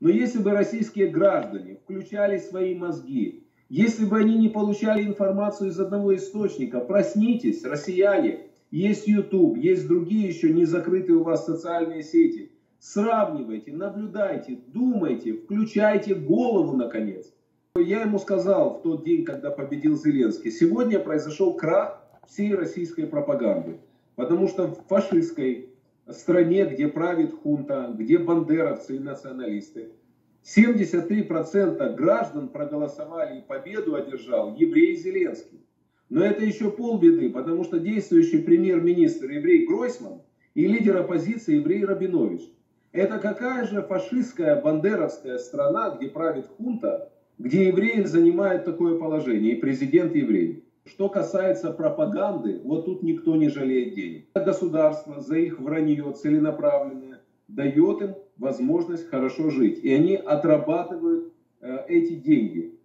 Но если бы российские граждане включали свои мозги, если бы они не получали информацию из одного источника, проснитесь, россияне, есть YouTube, есть другие еще не закрытые у вас социальные сети. Сравнивайте, наблюдайте, думайте, включайте голову наконец. Я ему сказал в тот день, когда победил Зеленский, сегодня произошел крах всей российской пропаганды. Потому что в фашистской стране, где правит хунта, где бандеровцы и националисты, 73% граждан проголосовали и победу одержал еврей Зеленский. Но это еще полбеды, потому что действующий премьер-министр еврей Гройсман и лидер оппозиции еврей Рабинович. Это какая же фашистская бандеровская страна, где правит хунта, где евреи занимают такое положение, и президент еврей. Что касается пропаганды, вот тут никто не жалеет денег. Государство за их вранье целенаправленное дает им возможность хорошо жить. И они отрабатывают эти деньги.